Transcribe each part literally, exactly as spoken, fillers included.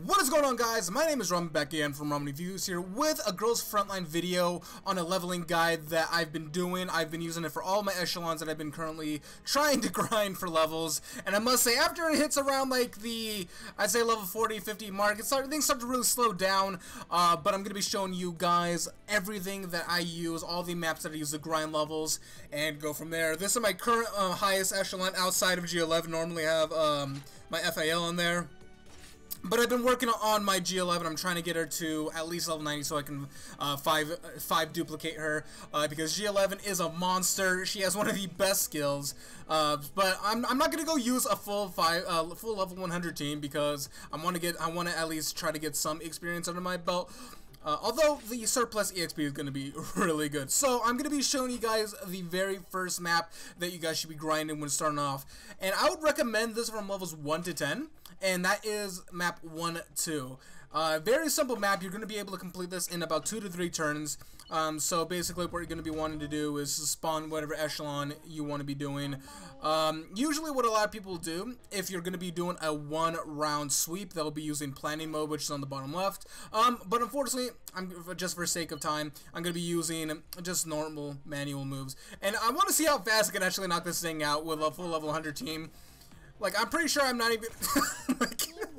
What is going on, guys? My name is Ramen, back again from Ramen Reviews here with a girls frontline video on a leveling guide that I've been doing. I've been using it for all my echelons that I've been currently trying to grind for levels. And I must say, after it hits around like the, I'd say level forty, fifty mark, it start, things start to really slow down. Uh, but I'm going to be showing you guys everything that I use, all the maps that I use to grind levels, and go from there. This is my current uh, highest echelon outside of G eleven. Normally I have um, my F A L in there. But I've been working on my G eleven. I'm trying to get her to at least level ninety so I can uh, five, five duplicate her. Uh, because G eleven is a monster. She has one of the best skills. Uh, but I'm, I'm not gonna go use a full five, uh, full level one hundred team because I want to get, I want to at least try to get some experience under my belt. Uh, although the surplus E X P is going to be really good. So I'm going to be showing you guys the very first map that you guys should be grinding when starting off. And I would recommend this from levels one to ten. And that is map one two. Uh, very simple map. You're going to be able to complete this in about two to three turns. Um, so basically what you're going to be wanting to do is spawn whatever echelon you want to be doing. Um, usually what a lot of people do, if you're going to be doing a one round sweep, they'll be using planning mode, which is on the bottom left. Um, but unfortunately, I'm just for sake of time, I'm going to be using just normal manual moves. And I want to see how fast I can actually knock this thing out with a full level one hundred team. Like, I'm pretty sure I'm not even... like,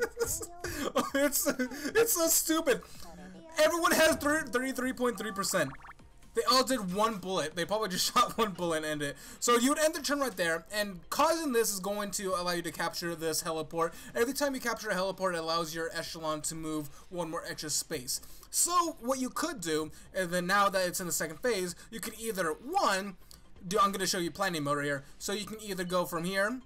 it's, it's so stupid. Everyone has thirty-three point three percent. They all did one bullet. They probably just shot one bullet and ended it. So you would end the turn right there, and causing this is going to allow you to capture this heliport. Every time you capture a heliport, it allows your echelon to move one more extra space. So what you could do, and then now that it's in the second phase, you can either, one, do, I'm going to show you planning mode right here. So you can either go from here,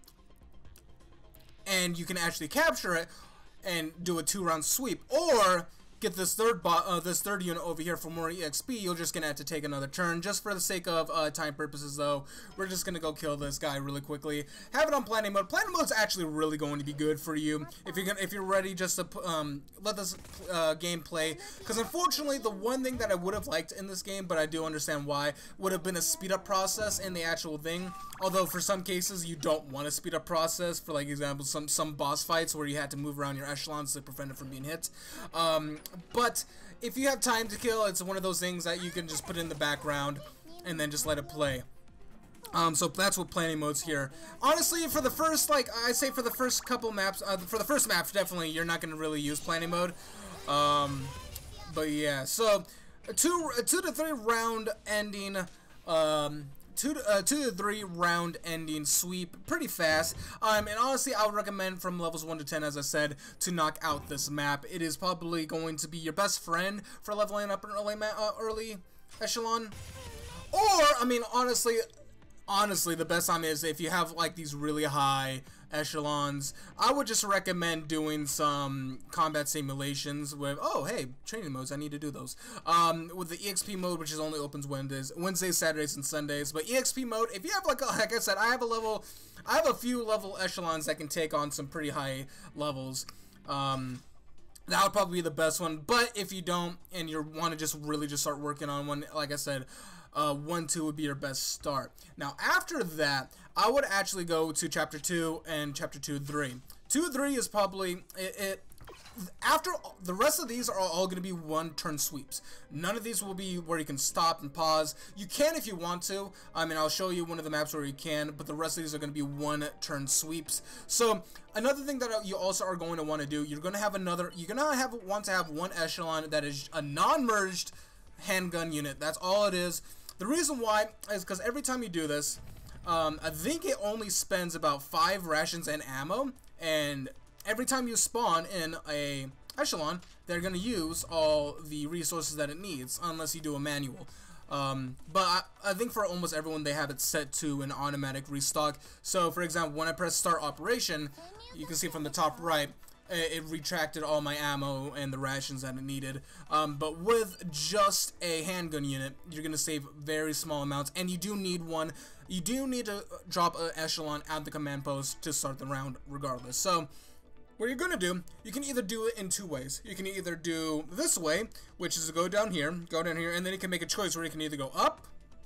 and you can actually capture it and do a two-round sweep, or get this third bot, uh, this third unit over here for more E X P. You're just gonna have to take another turn. Just for the sake of uh, time purposes, though, we're just gonna go kill this guy really quickly. Have it on planning mode. Planning mode is actually really going to be good for you if you're gonna, if you're ready just to um, let this uh, game play. Because unfortunately, the one thing that I would have liked in this game, but I do understand why, would have been a speed up process in the actual thing. Although for some cases you don't want a speed up process. For like example, some some boss fights where you had to move around your echelons to prevent it from being hit. Um, But if you have time to kill, it's one of those things that you can just put in the background and then just let it play. Um, so that's what planning mode's here. Honestly, for the first, like, I say for the first couple maps, uh, for the first map, definitely, you're not going to really use planning mode. Um, but yeah, so, a two, a two to three round ending, um... Two to, uh, two to three round ending sweep pretty fast. Um, and honestly, I would recommend from levels one to ten, as I said, to knock out this map. It is probably going to be your best friend for leveling up an early, ma uh, early echelon. Or, I mean, honestly, honestly, the best time is if you have like these really high echelons. I would just recommend doing some combat simulations with, oh hey, training modes, I need to do those. Um, with the E X P mode, which is only opens Wednesdays, Wednesdays, Saturdays, and Sundays. But E X P mode, if you have like, a, like I said, I have a level, I have a few level echelons that can take on some pretty high levels. Um, That would probably be the best one, but if you don't, and you want to just really just start working on one, like I said, uh, one, two would be your best start. Now, after that, I would actually go to Chapter two and Chapter two, three. two, three is probably, it, it after, the rest of these are all going to be one-turn sweeps. None of these will be where you can stop and pause. You can if you want to. I mean, I'll show you one of the maps where you can, but the rest of these are going to be one-turn sweeps. So, another thing that you also are going to want to do, you're going to have another, you're going to have want to have one echelon that is a non-merged handgun unit. That's all it is. The reason why is because every time you do this, um, I think it only spends about five rations and ammo, and every time you spawn in a echelon, they're going to use all the resources that it needs, unless you do a manual. Um, but I, I think for almost everyone, they have it set to an automatic restock. So, for example, when I press start operation, you can see from the top right, it retracted all my ammo and the rations that it needed. Um, but with just a handgun unit, you're going to save very small amounts, and you do need one. You do need to drop an echelon at the command post to start the round regardless. So, what you're going to do, you can either do it in two ways. You can either do this way, which is to go down here, go down here, and then you can make a choice where you can either go up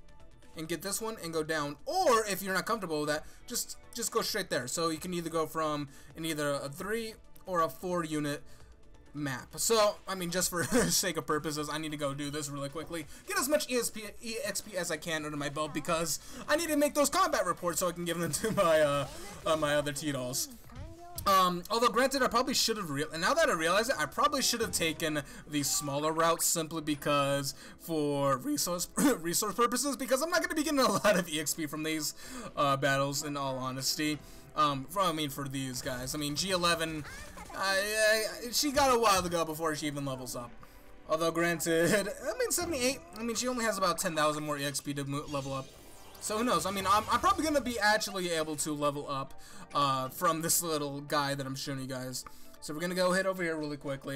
and get this one and go down, or if you're not comfortable with that, just just go straight there. So you can either go from an either a three or a four unit map. So, I mean, just for sake of purposes, I need to go do this really quickly. Get as much E X P as I can under my belt because I need to make those combat reports so I can give them to my uh, uh my other T-dolls. Um, although granted, I probably should have real and now that I realize it, I probably should have taken the smaller route simply because for resource resource purposes, because I'm not going to be getting a lot of E X P from these uh, battles. In all honesty, um, for, I mean for these guys, I mean G eleven, I, I, she got a while to go before she even levels up. Although granted, I mean seventy-eight. I mean she only has about ten thousand more E X P to level up. So who knows? I mean, I'm, I'm probably going to be actually able to level up uh, from this little guy that I'm showing you guys. So we're going to go hit over here really quickly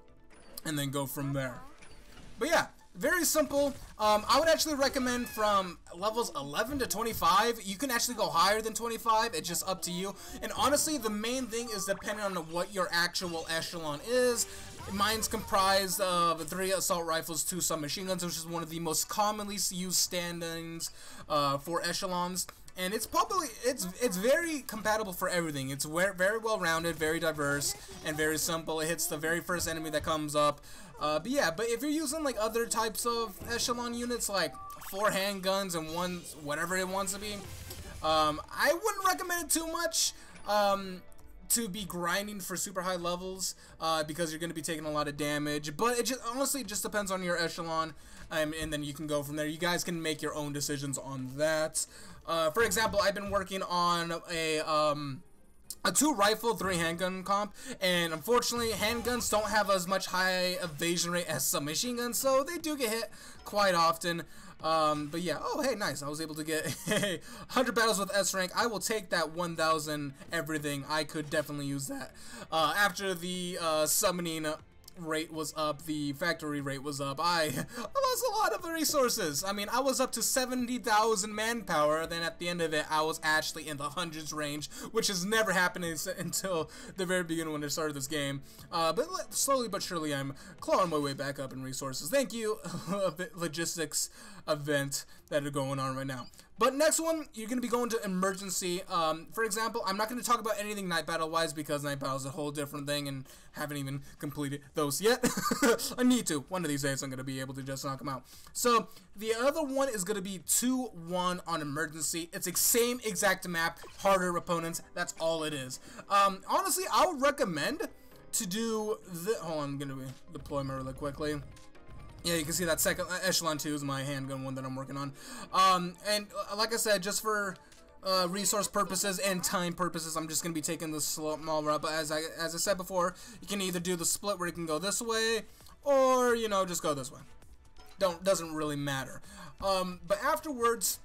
and then go from there. But yeah, very simple. Um, I would actually recommend from levels eleven to twenty-five. You can actually go higher than twenty-five. It's just up to you. And honestly, the main thing is depending on what your actual echelon is. Mine's comprised of three assault rifles, two submachine guns, which is one of the most commonly used stand-ins uh, for echelons. And it's probably it's it's very compatible for everything. It's very well rounded, very diverse, and very simple. It hits the very first enemy that comes up. Uh, but yeah, but if you're using like other types of echelon units, like four handguns and one whatever it wants to be, um, I wouldn't recommend it too much. Um, to be grinding for super high levels uh, because you're going to be taking a lot of damage, but it just honestly just depends on your echelon, um, and then you can go from there. You guys can make your own decisions on that. Uh, for example, I've been working on a um, a two rifle, three handgun comp, and unfortunately handguns don't have as much high evasion rate as submachine guns, so they do get hit quite often. Um, but yeah, oh hey, nice, I was able to get one hundred battles with S rank. I will take that one thousand everything. I could definitely use that. Uh, after the uh, summoning rate was up, the factory rate was up, I, I lost a lot of the resources. I mean, I was up to seventy thousand manpower, then at the end of it, I was actually in the hundreds range, which has never happened until the very beginning when I started this game. Uh, but slowly but surely, I'm clawing my way back up in resources. Thank you, logistics event that are going on right now. But next one, you're going to be going to emergency. Um, for example, I'm not going to talk about anything night battle wise because night battle is a whole different thing and haven't even completed those yet. I need to. One of these days I'm going to be able to just knock them out. So the other one is going to be two one on emergency. It's the same exact map, harder opponents. That's all it is. Um, honestly, I would recommend to do the. Hold on, I'm going to deploy my really quickly. Yeah, you can see that second echelon two is my handgun one that I'm working on. Um, and uh, like I said, just for uh, resource purposes and time purposes, I'm just gonna be taking the small route. But as I as I said before, you can either do the split where you can go this way, or you know just go this way. Don't doesn't really matter. Um, but afterwards,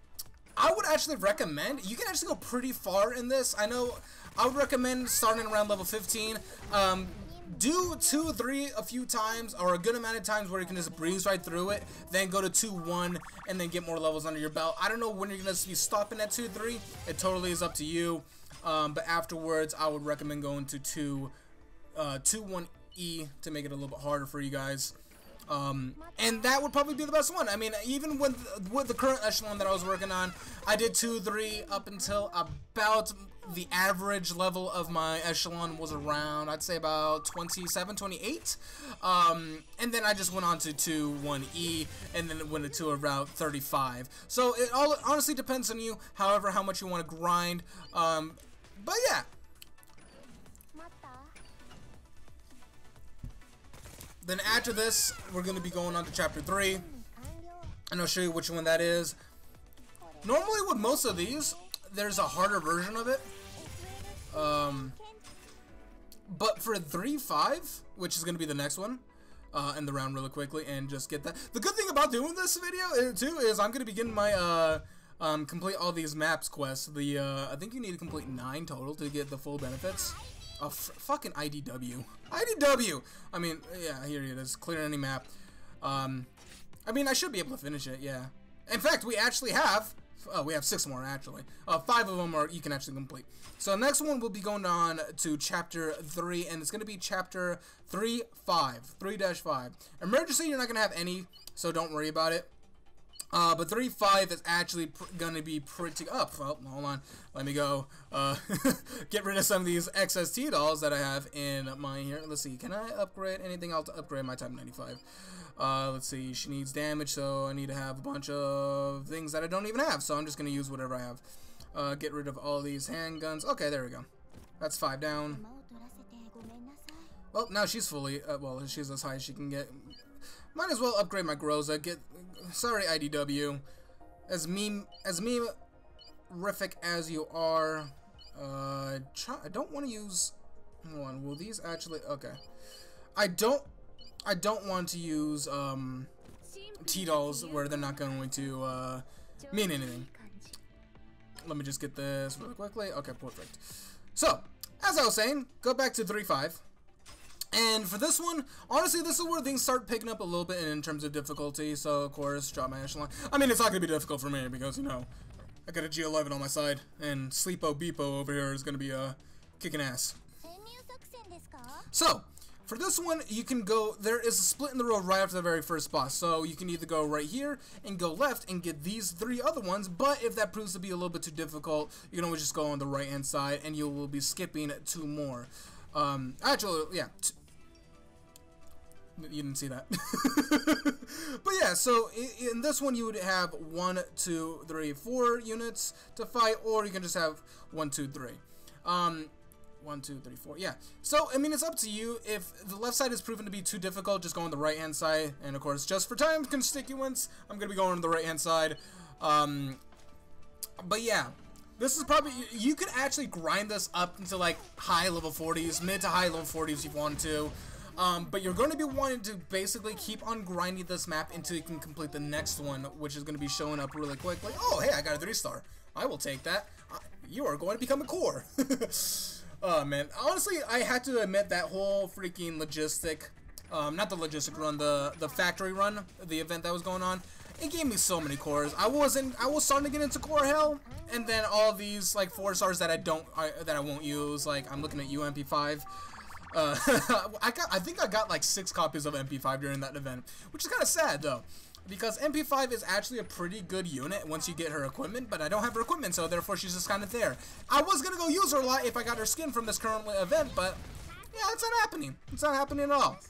I would actually recommend you can actually go pretty far in this. I know I would recommend starting around level fifteen. Um, Do two, three a few times, or a good amount of times where you can just breeze right through it, then go to two, one, and then get more levels under your belt. I don't know when you're going to be stopping at two, three. It totally is up to you. Um, but afterwards, I would recommend going to two, uh, two, one E to make it a little bit harder for you guys. Um, and that would probably be the best one. I mean, even with, with the current echelon that I was working on, I did two, three up until about the average level of my echelon was around, I'd say about twenty-seven, twenty-eight. Um, and then I just went on to two, one E, and then it went to around thirty-five. So it all honestly depends on you, however, how much you want to grind. Um, but yeah. Then after this, we're going to be going on to chapter three, and I'll show you which one that is. Normally with most of these, there's a harder version of it. Um, but for three five, which is going to be the next one, uh, in the round really quickly, and just get that. The good thing about doing this video, too, is I'm going to be getting my, uh, um, complete all these maps quests. The, uh, I think you need to complete nine total to get the full benefits. Oh, f fucking I D W. I D W! I mean, yeah, here it is. Clear any map. Um, I mean, I should be able to finish it, yeah. In fact, we actually have, oh, we have six more, actually. Uh, five of them are you can actually complete. So, next one will be going on to chapter three, and it's going to be chapter three five. three dash five. Emergency, you're not going to have any, so don't worry about it. Uh, but three five is actually pr gonna be pretty up. Well, hold on. Let me go uh, get rid of some of these X S T dolls that I have in mine here. Let's see. Can I upgrade anything else to upgrade my Type ninety-five? Uh, let's see. She needs damage, so I need to have a bunch of things that I don't even have. So I'm just gonna use whatever I have. Uh, get rid of all these handguns. Okay, there we go. That's five down. Well, now she's fully. Uh, well, she's as high as she can get. Might as well upgrade my Groza. Get. Sorry, I D W. As meme, as meme-rific as you are, uh, try, I don't want to use. Hold on. Will these actually? Okay. I don't. I don't want to use um, T-dolls where they're not going to uh, mean anything. Let me just get this really quickly. Okay, perfect. So, as I was saying, go back to three five. And for this one, honestly, this is where things start picking up a little bit in terms of difficulty. So, of course, drop my echelon. I mean, it's not going to be difficult for me because, you know, I got a G eleven on my side. And Sleepo Beepo over here is going to be uh, kicking ass. So, for this one, you can go, there is a split in the road right after the very first boss. So, you can either go right here and go left and get these three other ones. But if that proves to be a little bit too difficult, you can always just go on the right-hand side and you will be skipping two more. Um, actually, yeah. You didn't see that. But yeah, so in, in this one you would have one, two, three, four units to fight, or you can just have one, two, three. Um, one, two, three, four. Yeah. So I mean, it's up to you. If the left side is proven to be too difficult, just go on the right hand side. And of course, just for time constituents, I'm gonna be going on the right hand side. Um, but yeah. This is probably, you could actually grind this up into like high level forties, mid to high level forties if you want to. Um, but you're going to be wanting to basically keep on grinding this map until you can complete the next one, which is going to be showing up really quick. Like, oh, hey, I got a three star. I will take that. Uh, you are going to become a core. Oh, man. Honestly, I had to admit that whole freaking logistic, um, not the logistic run, the, the factory run, the event that was going on, it gave me so many cores. I wasn't, I was starting to get into core hell, and then all these, like, four stars that I don't, I, that I won't use, like, I'm looking at you, M P five. Uh, I got, I think I got like six copies of M P five during that event, which is kind of sad though, because M P five is actually a pretty good unit once you get her equipment, but I don't have her equipment, so therefore she's just kind of there. I was gonna go use her a lot if I got her skin from this current event, but yeah, it's not happening. It's not happening at all.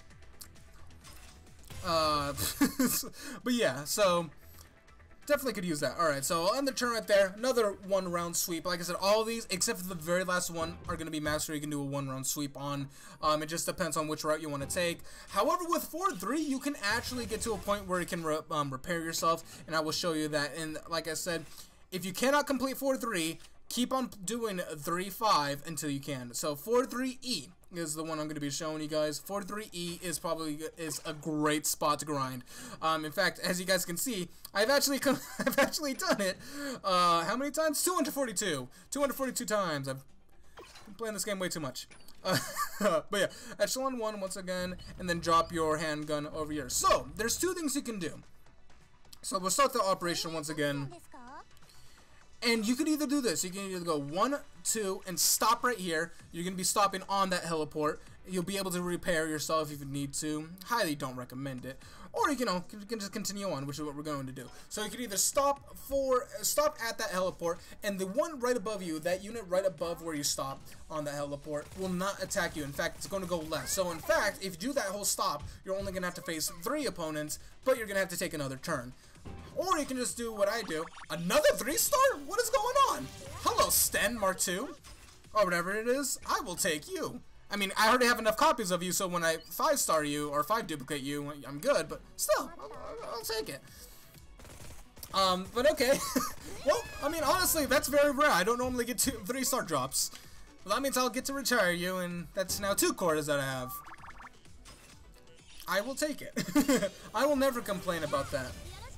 Uh, but yeah, so definitely could use that. Alright, so I'll end the turn right there. Another one round sweep. Like I said, all of these, except for the very last one, are going to be master. You can do a one round sweep on. Um, it just depends on which route you want to take. However, with four three, you can actually get to a point where you can re um, repair yourself, and I will show you that. And like I said, if you cannot complete four three, keep on doing three five until you can. So four three E is the one I'm going to be showing you guys. four three E is probably is a great spot to grind. Um, in fact, as you guys can see, I've actually come, I've actually done it. Uh, how many times? two hundred forty-two. two hundred forty-two times. I've been playing this game way too much. Uh, but yeah, echelon one once again, and then drop your handgun over here. So there's two things you can do. So we'll start the operation once again. And you can either do this. You can either go one, two, and stop right here. You're going to be stopping on that heliport. You'll be able to repair yourself if you need to. Highly don't recommend it. Or, you know, you can just continue on, which is what we're going to do. So you can either stop for stop at that heliport, and the one right above you, that unit right above where you stop on the heliport, will not attack you. In fact, it's going to go left. So, in fact, if you do that whole stop, you're only going to have to face three opponents, but you're going to have to take another turn. Or you can just do what I do. Another three star? What is going on? Hello, Sten Mark two. Or whatever it is. I will take you. I mean, I already have enough copies of you, so when I five star you, or five duplicate you, I'm good, but still, I'll, I'll, I'll take it. Um, but okay. Well, I mean, honestly, that's very rare. I don't normally get two, three star drops. Well, that means I'll get to retire you, and that's now two quarters that I have. I will take it. I will never complain about that.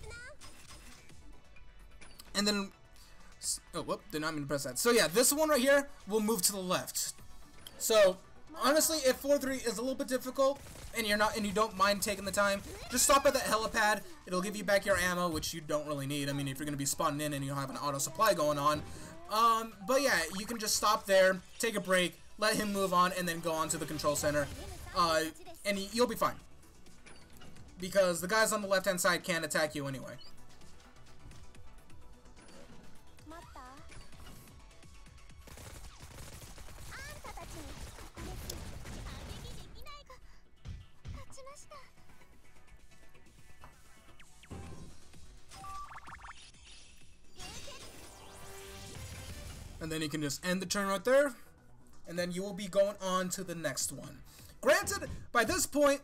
And then, oh, whoop, did not mean to press that. So yeah, this one right here will move to the left. So, honestly, if four three is a little bit difficult, and you're not, and you don't mind taking the time, just stop at that helipad. It'll give you back your ammo, which you don't really need. I mean, if you're going to be spawning in and you have an auto supply going on. Um, but yeah, you can just stop there, take a break, let him move on, and then go on to the control center. Uh, and you'll be fine. Because the guys on the left-hand side can't attack you anyway. And then you can just end the turn right there, and then you will be going on to the next one. Granted, by this point,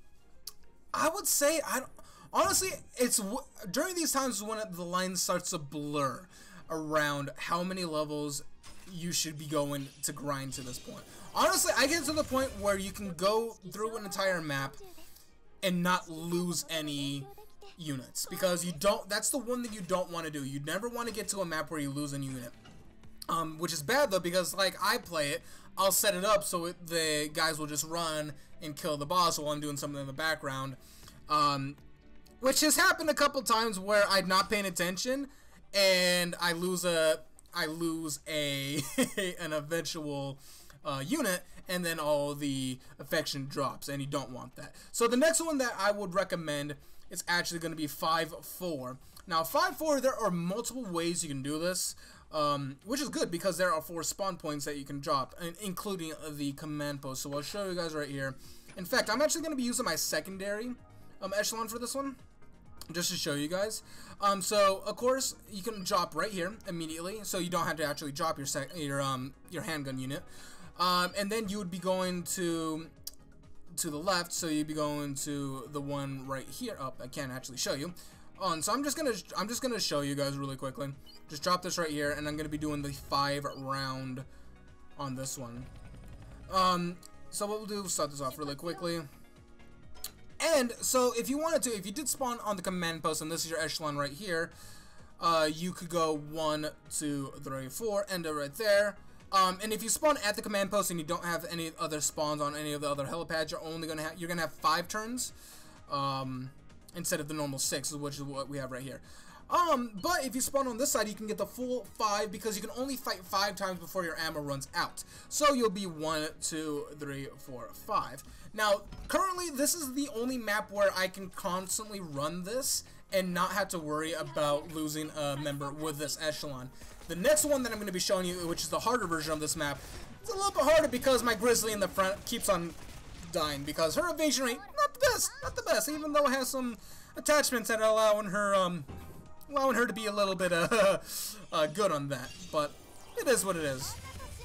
I would say, I don't, honestly, it's during these times when the line starts to blur around how many levels you should be going to grind to this point. Honestly, I get to the point where you can go through an entire map and not lose any units, because you don't, that's the one that you don't want to do. You never want to get to a map where you lose a unit. Um, which is bad though, because like I play it, I'll set it up so it, the guys will just run and kill the boss while I'm doing something in the background. Um, which has happened a couple times where I'm not paying attention and I lose a, I lose a an eventual uh, unit, and then all the affection drops, and you don't want that. So the next one that I would recommend is actually going to be five four. Now five four, there are multiple ways you can do this. Um, which is good because there are four spawn points that you can drop, including the command post. So I'll show you guys right here. In fact, I'm actually going to be using my secondary um, echelon for this one, just to show you guys. Um, so of course you can drop right here immediately, so you don't have to actually drop your sec your um your handgun unit. Um, and then you would be going to to the left, so you'd be going to the one right here. Oh, I can't actually show you. On, so I'm just gonna I'm just gonna show you guys really quickly. Just drop this right here, and I'm gonna be doing the five round on this one. Um, so what we'll do, start this off really quickly. And so if you wanted to, if you did spawn on the command post, and this is your echelon right here, uh, you could go one, two, three, four, end it right there. Um, and if you spawn at the command post and you don't have any other spawns on any of the other helipads, you're only gonna have you're gonna have five turns. Um. Instead of the normal six, which is what we have right here. Um, but if you spawn on this side, you can get the full five, because you can only fight five times before your ammo runs out. So you'll be one, two, three, four, five. Now, currently, this is the only map where I can constantly run this and not have to worry about losing a member with this echelon. The next one that I'm going to be showing you, which is the harder version of this map, it's a little bit harder because my Grizzly in the front keeps on dying, because her evasion rate, not the best, not the best, even though it has some attachments that are allowing her, um, allowing her to be a little bit, uh, uh good on that, but it is what it is.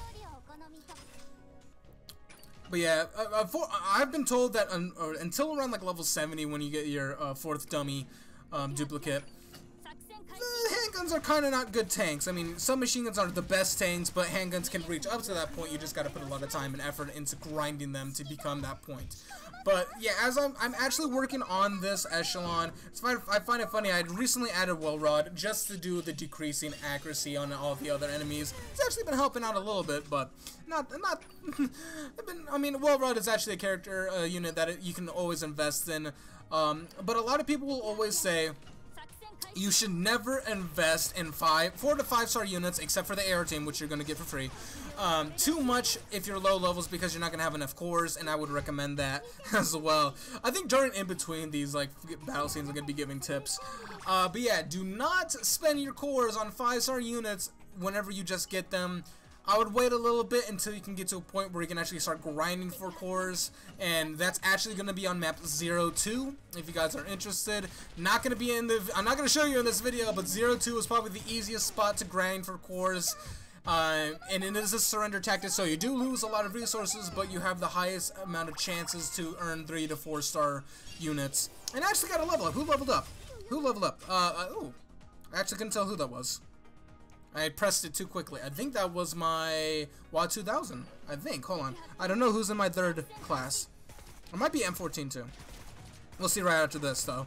But yeah, uh, for, I've been told that un, or until around like level seventy, when you get your uh, fourth dummy um, duplicate, the handguns are kind of not good tanks. I mean, some machine guns are the best tanks, but handguns can reach up to that point. You just got to put a lot of time and effort into grinding them to become that point. But yeah, as I'm, I'm actually working on this echelon, it's fine, I find it funny, I had recently added Well Rod just to do the decreasing accuracy on all the other enemies. It's actually been helping out a little bit, but not, not, I've been, I mean, Well Rod is actually a character uh, unit that it, you can always invest in, um, but a lot of people will always say, you should never invest in five, four to five star units, except for the air team, which you're gonna get for free. Um, too much if you're low levels, because you're not gonna have enough cores, and I would recommend that as well. I think during in between these like battle scenes, I'm gonna be giving tips. Uh, but yeah, do not spend your cores on five star units whenever you just get them. I would wait a little bit until you can get to a point where you can actually start grinding for cores, and that's actually going to be on map zero two, if you guys are interested. Not going to be in the, I'm not going to show you in this video, but zero two is probably the easiest spot to grind for cores, uh, and it is a surrender tactic, so you do lose a lot of resources, but you have the highest amount of chances to earn three to four star units. And I actually got a level up. Who leveled up? Who leveled up? Uh, uh oh, I actually couldn't tell who that was. I pressed it too quickly. I think that was my W A two thousand. I think. Hold on. I don't know who's in my third class. It might be M fourteen too. We'll see right after this though.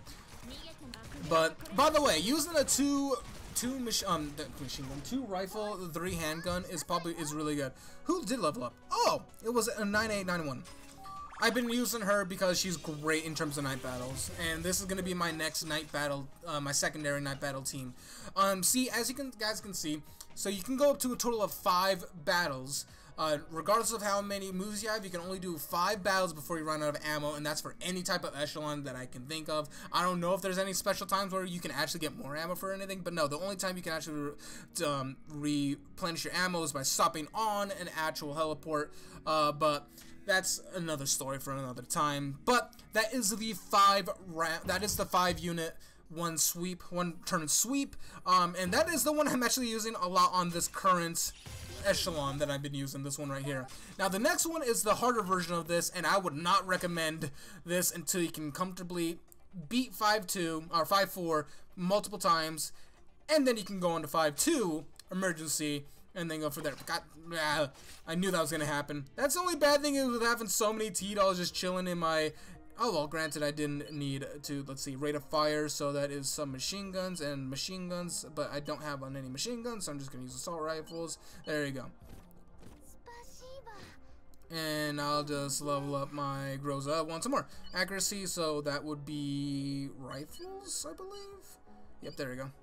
But by the way, using a two two mach um machine gun, two rifle, three handgun is probably is really good. Who did level up? Oh, it was a nine eight nine one. I've been using her because she's great in terms of night battles, and this is going to be my next night battle, uh, my secondary night battle team. Um, see, as you can, guys can see, so you can go up to a total of five battles. Uh, regardless of how many moves you have, you can only do five battles before you run out of ammo, and that's for any type of echelon that I can think of. I don't know if there's any special times where you can actually get more ammo for anything, but no, the only time you can actually re um, replenish your ammo is by stopping on an actual heliport, uh, but that's another story for another time. But that is the five round, that is the five unit one sweep, one turn sweep, um, and that is the one I'm actually using a lot on this current echelon that I've been using, this one right here. Now the next one is the harder version of this, and I would not recommend this until you can comfortably beat five two or five four multiple times, and then you can go into five two emergency and then go for there. God, ah, I knew that was gonna happen. That's the only bad thing is with having so many T-dolls just chilling in my. Oh well, granted I didn't need to, let's see, rate of fire, so that is some machine guns and machine guns, but I don't have on any machine guns, so I'm just gonna use assault rifles. There you go. And I'll just level up my Groza once more. Accuracy, so that would be rifles, I believe. Yep, there you go.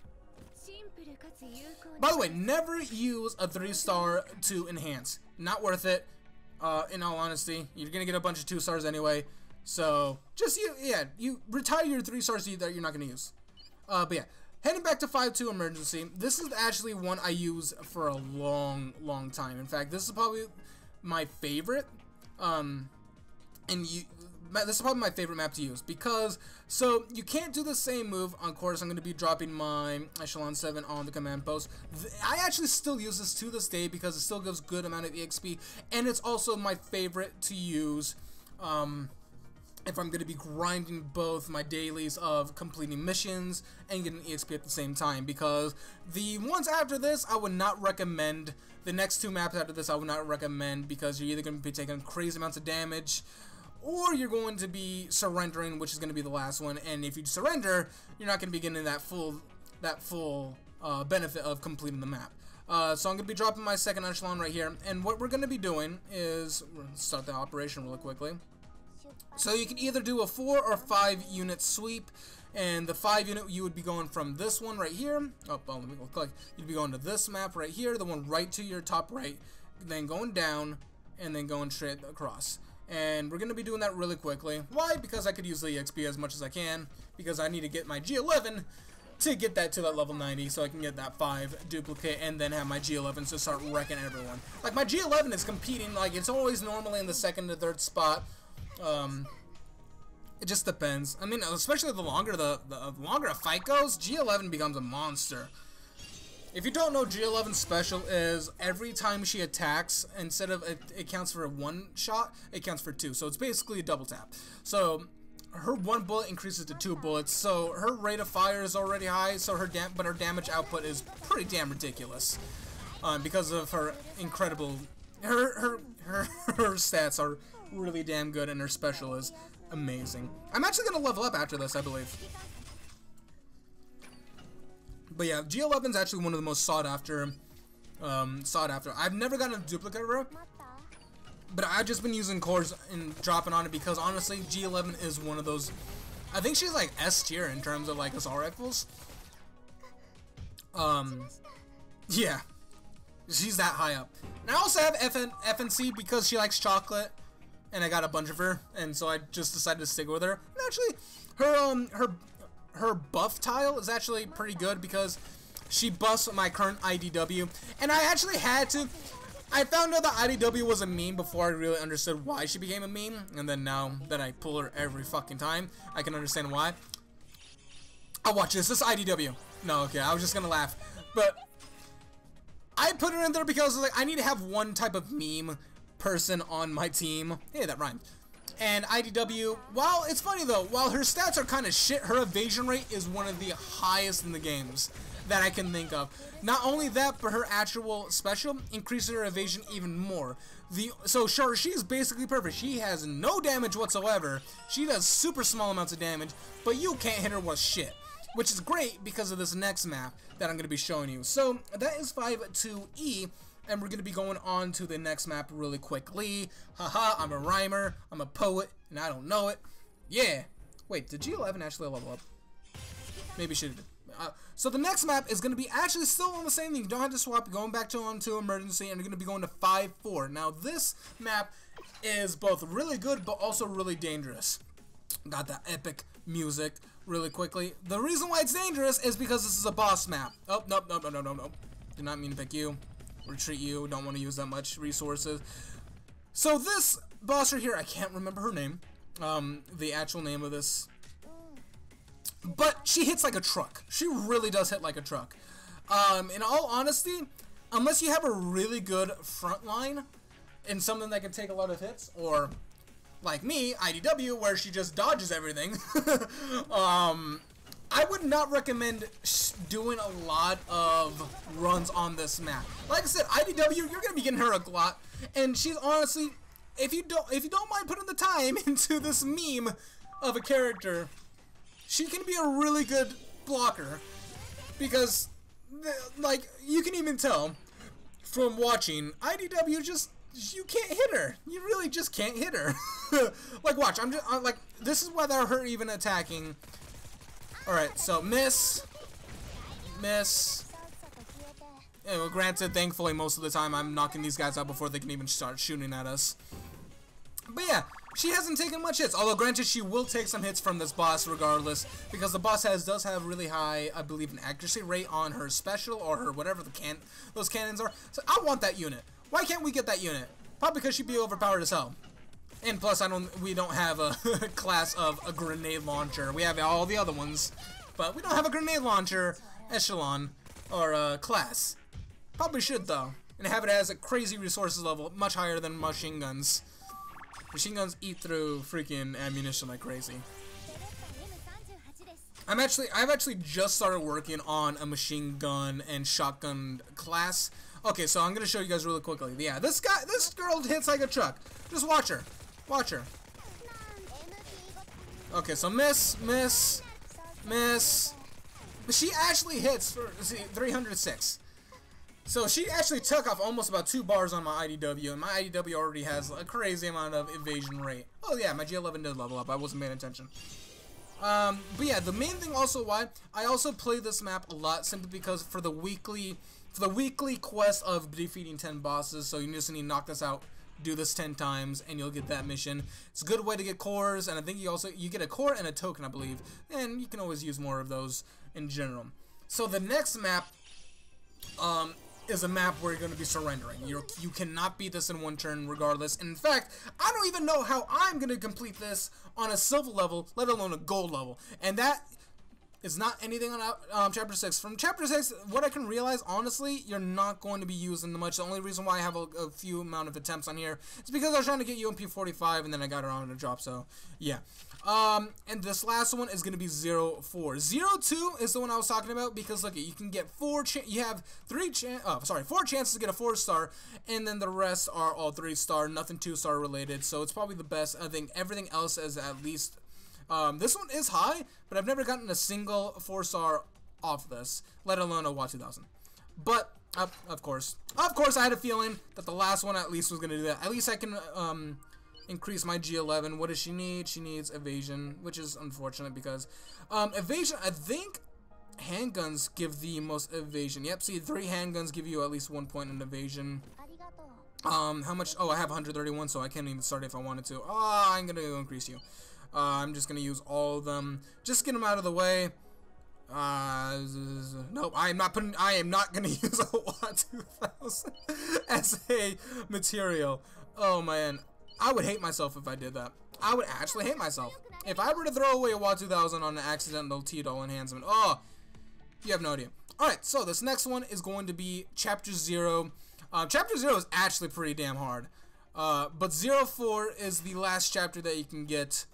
By the way, never use a three star to enhance. Not worth it. Uh, in all honesty, you're gonna get a bunch of two stars anyway. So just you, yeah, you retire your three stars that you're not gonna use. Uh, but yeah, heading back to five two emergency. This is actually one I use for a long, long time. In fact, this is probably my favorite. Um, and you. This is probably my favorite map to use because, so you can't do the same move. Of course, I'm going to be dropping my Echelon seven on the command post. I actually still use this to this day because it still gives good amount of E X P, and it's also my favorite to use um, if I'm going to be grinding both my dailies of completing missions and getting E X P at the same time, because the ones after this I would not recommend. The next two maps after this I would not recommend because you're either going to be taking crazy amounts of damage, or you're going to be surrendering, which is going to be the last one. And if you surrender, you're not going to be getting that full that full uh, benefit of completing the map. Uh, so I'm going to be dropping my second echelon right here. And what we're going to be doing is we're going to start the operation really quickly. So you can either do a four or five unit sweep. And the five unit, you would be going from this one right here. Oh, well, let me go click. You'd be going to this map right here, the one right to your top right, then going down, and then going straight across. And we're going to be doing that really quickly. Why? Because I could use the E X P as much as I can. Because I need to get my G eleven to get that to that level ninety. So I can get that five duplicate and then have my G eleven to start wrecking everyone. Like my G eleven is competing. Like it's always normally in the second to third spot. Um, it just depends. I mean, especially the longer the, the longer a fight goes, G eleven becomes a monster. If you don't know, G eleven's special is every time she attacks, instead of it, it counts for one shot, it counts for two. So it's basically a double tap. So her one bullet increases to two bullets. So her rate of fire is already high. So her dam but her damage output is pretty damn ridiculous, um, because of her incredible. Her her her her stats are really damn good, and her special is amazing. I'm actually gonna level up after this, I believe. But yeah, G eleven is actually one of the most sought after, um, sought after. I've never gotten a duplicate of her, but I've just been using cores and dropping on it because honestly, G eleven is one of those. I think she's like S tier in terms of like assault rifles. Um, yeah, she's that high up. And I also have F N F N C because she likes chocolate, and I got a bunch of her, and so I just decided to stick with her. And actually, her um her. her buff tile is actually pretty good because she buffs my current I D W, and I actually had to. I found out that I D W was a meme before I really understood why she became a meme, and then now that I pull her every fucking time, I can understand why. I'll watch this. This is I D W. No, okay, I was just gonna laugh, but I put her in there because like I need to have one type of meme person on my team. Hey, that rhymed. And I D W, while it's funny though, while her stats are kind of shit, her evasion rate is one of the highest in the games that I can think of. Not only that, but her actual special increases her evasion even more. The so sure, she's basically perfect. She has no damage whatsoever. She does super small amounts of damage, but you can't hit her with shit, which is great because of this next map that I'm going to be showing you. So that is five two E. And we're going to be going on to the next map really quickly. Haha, I'm a rhymer, I'm a poet, and I don't know it. Yeah. Wait, did G eleven actually level up? Maybe she did. Uh, so the next map is going to be actually still on the same thing. You don't have to swap. You're going back to on to emergency, and you're going to be going to five four. Now this map is both really good, but also really dangerous. Got that epic music really quickly. The reason why it's dangerous is because this is a boss map. Oh, nope, nope, no, no, no, no. Did not mean to pick you. Retreat you, don't want to use that much resources. So this boss right here, I can't remember her name, um, the actual name of this, but she hits like a truck. She really does hit like a truck. Um, in all honesty, unless you have a really good Frontline and something that can take a lot of hits, or like me, I D W, where she just dodges everything, um, I would not recommend sh doing a lot of runs on this map. Like I said, I D W, you're gonna be getting her a lot, and she's honestly, if you don't, if you don't mind putting the time into this meme of a character, she can be a really good blocker, because, like, you can even tell from watching I D W, just you can't hit her. You really just can't hit her. Like, watch, I'm just I'm, like, this is without her even attacking. Alright, so miss, miss. Yeah, well, granted, thankfully, most of the time I'm knocking these guys out before they can even start shooting at us. But yeah, she hasn't taken much hits. Although, granted, she will take some hits from this boss regardless, because the boss has does have really high, I believe, an accuracy rate on her special or her whatever the can those cannons are. So I want that unit. Why can't we get that unit? Probably because she'd be overpowered as hell. And plus, I don't. We don't have a class of a grenade launcher. We have all the other ones, but we don't have a grenade launcher echelon or uh, class. Probably should though, and have it as a crazy resources level, much higher than machine guns. Machine guns eat through freaking ammunition like crazy. I'm actually, I've actually just started working on a machine gun and shotgun class. Okay, so I'm gonna show you guys really quickly. Yeah, this guy, this girl hits like a truck. Just watch her. Watch her. Okay, so miss, miss, miss. But she actually hits for see, three hundred six. So she actually took off almost about two bars on my I D W, and my I D W already has a crazy amount of evasion rate. Oh yeah, my G eleven did level up. I wasn't paying attention. Um, but yeah, the main thing also why I also play this map a lot simply because for the weekly, for the weekly quest of defeating ten bosses. So you just need to knock this out. Do this ten times and you'll get that mission. It's a good way to get cores, and I think you also you get a core and a token, I believe, and you can always use more of those in general. So the next map um, is a map where you're going to be surrendering. You you cannot beat this in one turn regardless. And in fact, I don't even know how I'm going to complete this on a silver level, let alone a gold level, and that is not anything on um, chapter six. From chapter six, what I can realize, honestly, you're not going to be using much. The only reason why I have a, a few amount of attempts on here is because I was trying to get U M P forty-five, and then I got her on a drop, so, yeah. Um, and this last one is going to be zero four. zero two is the one I was talking about, because, look, you can get four, cha you have three, chan oh, sorry, four chances to get a four star, and then the rest are all three star, nothing two star related, so it's probably the best. I think everything else is at least... Um, this one is high, but I've never gotten a single four star off this, let alone a W A two thousand. But, uh, of course, of course I had a feeling that the last one at least was going to do that. At least I can um, increase my G eleven. What does she need? She needs evasion, which is unfortunate because um, evasion, I think handguns give the most evasion. Yep, see, three handguns give you at least one point in evasion. Um, how much? Oh, I have one hundred thirty-one, so I can't even start if I wanted to. Oh, I'm going to increase you. Uh, I'm just gonna use all of them. Just get them out of the way. Uh, nope, I am not putting. I am not gonna use a W A two thousand as a material. Oh man, I would hate myself if I did that. I would actually hate myself if I were to throw away a W A two thousand on an accidental T-Doll enhancement. Oh, you have no idea. All right, so this next one is going to be Chapter Zero. Uh, chapter Zero is actually pretty damn hard. Uh, but Zero Four is the last chapter that you can get.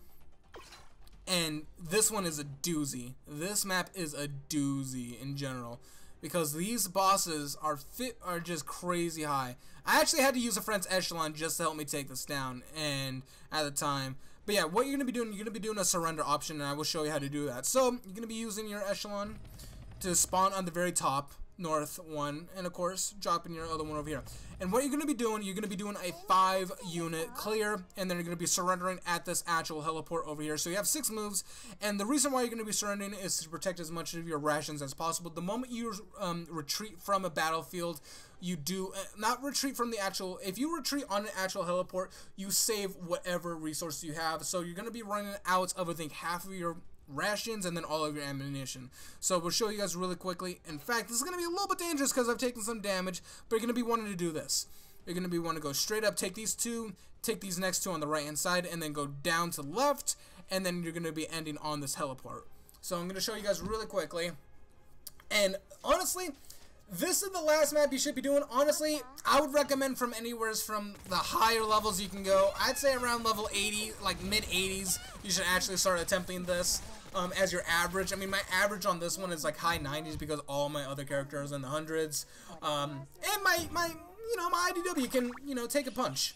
And this one is a doozy. This map is a doozy in general, because these bosses are fit are just crazy high. I actually had to use a friend's echelon just to help me take this down, and at the time. But yeah, what you're gonna be doing, you're gonna be doing a surrender option, and I will show you how to do that. So you're gonna be using your echelon to spawn on the very top north one, and of course dropping your other one over here. And what you're going to be doing, you're going to be doing a five unit clear, and then you're going to be surrendering at this actual heliport over here. So you have six moves, and the reason why you're going to be surrendering is to protect as much of your rations as possible. The moment you um, retreat from a battlefield, you do uh, not retreat from the actual, if you retreat on an actual heliport, you save whatever resources you have. So you're going to be running out of, I think, half of your rations and then all of your ammunition. So we'll show you guys really quickly. In fact, this is going to be a little bit dangerous because I've taken some damage, but you're going to be wanting to do this. You're going to be wanting to go straight up, take these two, take these next two on the right hand side, and then go down to the left, and then you're going to be ending on this heliport. So I'm going to show you guys really quickly. And honestly, This is the last map you should be doing. Honestly, I would recommend from anywhere from the higher levels you can go. I'd say around level eighty, like mid eighties, you should actually start attempting this um, as your average. I mean, my average on this one is like high nineties because all my other characters are in the hundreds. Um, and my, my, you know, my I D W can, you know, take a punch.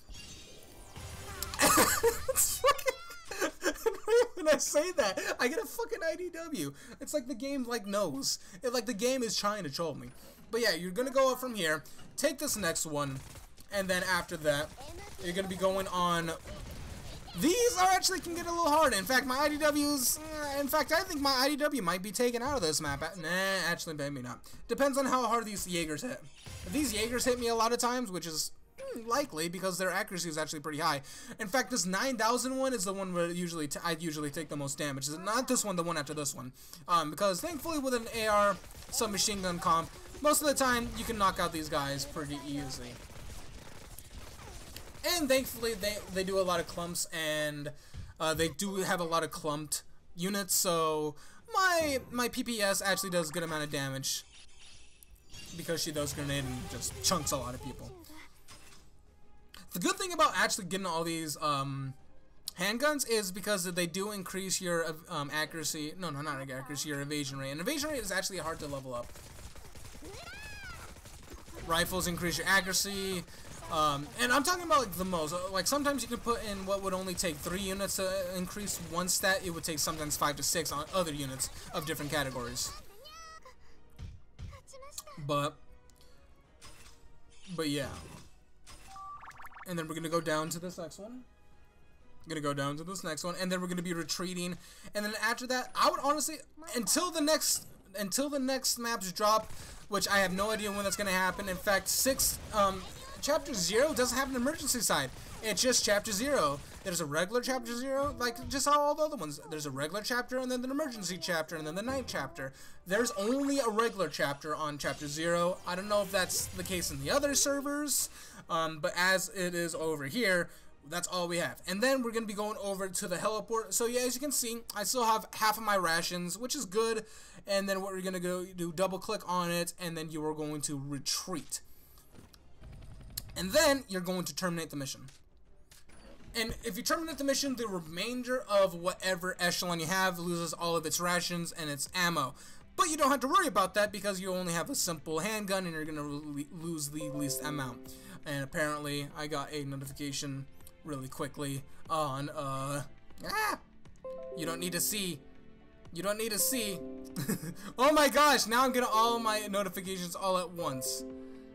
It's fucking... When I say that, I get a fucking I D W. It's like the game like knows. It like the game is trying to troll me. But yeah, you're gonna go up from here, take this next one, and then after that, you're gonna be going on. These are actually can get a little hard. In fact, my I D Ws. Uh, in fact, I think my I D W might be taken out of this map. Nah, actually, maybe not. Depends on how hard these Jaegers hit. If these Jaegers hit me a lot of times, which is likely because their accuracy is actually pretty high. In fact, this nine thousand one is the one where usually t I usually take the most damage. It's not this one, the one after this one. Um, because thankfully with an A R submachine gun comp, most of the time you can knock out these guys pretty easily. And thankfully they, they do a lot of clumps, and uh, they do have a lot of clumped units, so my, my P P S actually does a good amount of damage because she does grenade and just chunks a lot of people. The good thing about actually getting all these um, handguns is because they do increase your um, accuracy. No, no, not accuracy. Your evasion rate. And evasion rate is actually hard to level up. Rifles increase your accuracy, um, and I'm talking about like the most. Like sometimes you can put in what would only take three units to increase one stat. It would take sometimes five to six on other units of different categories. But, but yeah. And then we're gonna go down to this next one. Gonna go down to this next one, and then we're gonna be retreating. And then after that, I would honestly, until the next, until the next maps drop, which I have no idea when that's gonna happen. In fact, six, um, chapter zero doesn't have an emergency side. It's just chapter zero. There's a regular chapter zero, like just how all the other ones. There's a regular chapter, and then an emergency chapter, and then the night chapter. There's only a regular chapter on chapter zero. I don't know if that's the case in the other servers. Um, but as it is over here, that's all we have. And then we're going to be going over to the heliport. So yeah, as you can see, I still have half of my rations, which is good. And then what we're going to go do, double click on it, and then you are going to retreat. And then you're going to terminate the mission. And if you terminate the mission, the remainder of whatever echelon you have loses all of its rations and its ammo. But you don't have to worry about that because you only have a simple handgun and you're going to lose the least amount. And apparently, I got a notification really quickly on, uh, ah, you don't need to see, you don't need to see. Oh my gosh, now I'm getting all my notifications all at once.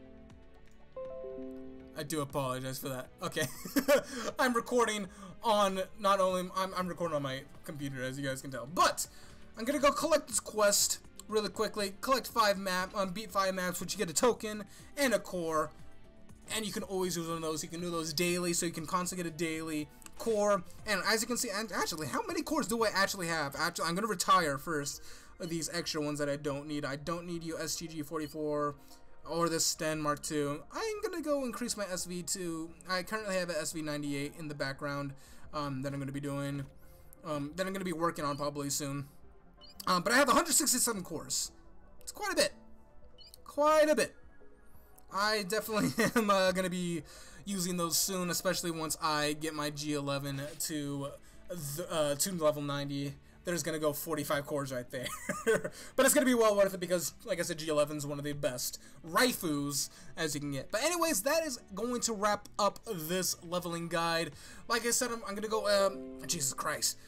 I do apologize for that. Okay. I'm recording on, not only, I'm, I'm recording on my computer, as you guys can tell. But, I'm gonna go collect this quest really quickly. Collect five map, um, beat five maps, which you get a token and a core. And you can always use one of those. You can do those daily, so you can constantly get a daily core. And as you can see, and actually, how many cores do I actually have? Actually, I'm going to retire first of these extra ones that I don't need. I don't need you S T G forty-four or this Sten Mark two. I'm going to go increase my S V to, I currently have an S V ninety-eight in the background um, that I'm going to be doing, um, that I'm going to be working on probably soon. Um, but I have one hundred sixty-seven cores. It's quite a bit. Quite a bit. I definitely am uh, going to be using those soon, especially once I get my G eleven to the, uh, to level ninety. There's going to go forty-five cores right there. But it's going to be well worth it because, like I said, G eleven is one of the best raifus as you can get. But anyways, that is going to wrap up this leveling guide. Like I said, I'm, I'm going to go, um, Jesus Christ.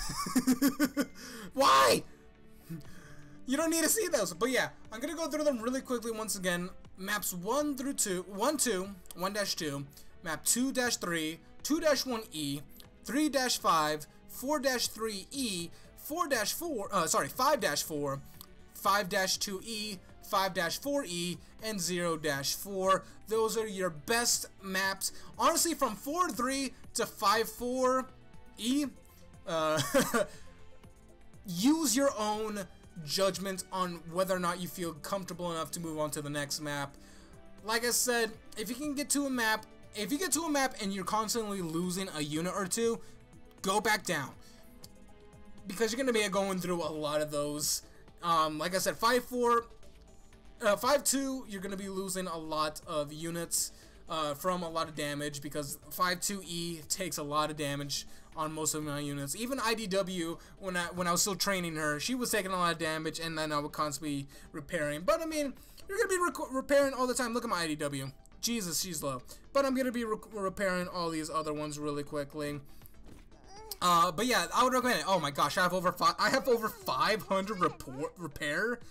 Why? You don't need to see those. But yeah, I'm going to go through them really quickly once again. Maps one through two, one, two, one dash two, map two dash three, two dash one E, three dash five, four dash three E, four dash four, uh, sorry, five dash four, five dash two E, five dash four E, and zero dash four. Those are your best maps. Honestly, from four three to five four E, uh, use your own judgment on whether or not you feel comfortable enough to move on to the next map. Like I said, if you can get to a map, if you get to a map and you're constantly losing a unit or two, go back down. Because you're going to be going through a lot of those. Um, like I said, five four, uh, five two, you're going to be losing a lot of units uh, from a lot of damage, because five two E takes a lot of damage on most of my units. Even I D W, when I when I was still training her, she was taking a lot of damage, and then I would constantly repairing. But I mean, you're gonna be re repairing all the time. Look at my I D W. Jesus, she's low. But I'm gonna be re repairing all these other ones really quickly. Uh, but yeah, I would recommend it. Oh my gosh, I have over five. I have over five hundred report repair.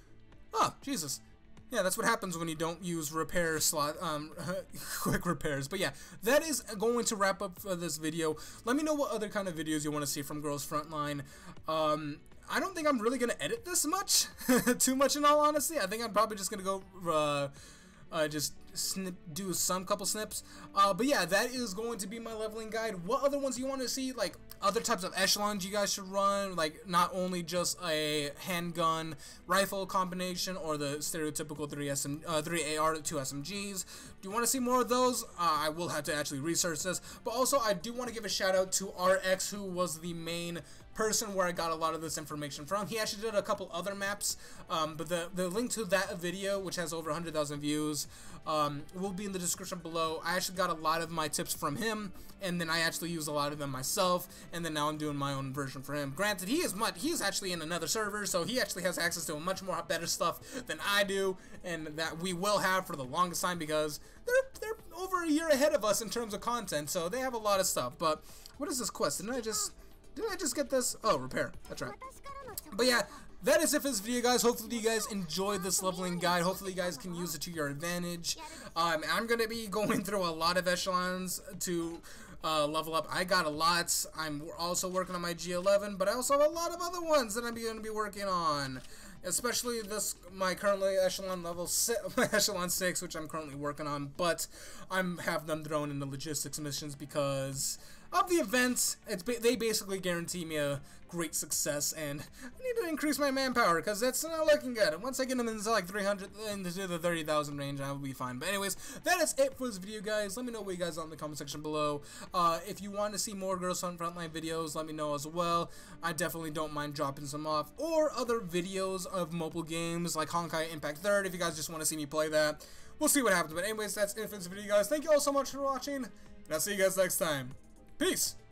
Oh Jesus. Yeah, that's what happens when you don't use repair slot, um, quick repairs. But yeah, that is going to wrap up for this video. Let me know what other kind of videos you want to see from Girls Frontline. Um, I don't think I'm really going to edit this much, too much in all honesty. I think I'm probably just going to go, uh, uh, just snip, do some couple snips. Uh, but yeah, that is going to be my leveling guide. What other ones you want to see? Like, other types of echelons you guys should run, like not only just a handgun rifle combination or the stereotypical three S M, uh, three A R, two S M Gs. Do you want to see more of those? Uh, I will have to actually research this. But also, I do want to give a shout out to R X, who was the main person where I got a lot of this information from. He actually did a couple other maps, um, but the, the link to that video, which has over one hundred thousand views, um, will be in the description below. I actually got a lot of my tips from him, and then I actually use a lot of them myself, and then now I'm doing my own version for him. Granted, he is much, he's actually in another server, so he actually has access to much more better stuff than I do, and that we will have for the longest time, because they're, they're over a year ahead of us in terms of content, so they have a lot of stuff. But what is this quest? Didn't I just... Did I just get this? Oh, repair. That's right. But yeah, that is it for this video, guys. Hopefully you guys enjoyed this leveling guide. Hopefully you guys can use it to your advantage. Um, I'm going to be going through a lot of echelons to uh, level up. I got a lot. I'm also working on my G eleven, but I also have a lot of other ones that I'm going to be working on. Especially this, my currently echelon level six, my echelon six, which I'm currently working on, but I'm have them thrown into logistics missions because of the events. It's ba they basically guarantee me a great success, and I need to increase my manpower because that's not looking good. And once I get them into like three hundred, into the thirty thousand range, I will be fine. But anyways, that is it for this video, guys. Let me know what you guys are in the comment section below. Uh, if you want to see more Girls on Frontline videos, let me know as well. I definitely don't mind dropping some off, or other videos of mobile games like Honkai Impact Third. If you guys just want to see me play that, we'll see what happens. But anyways, that's it for this video, guys. Thank you all so much for watching, and I'll see you guys next time. Peace!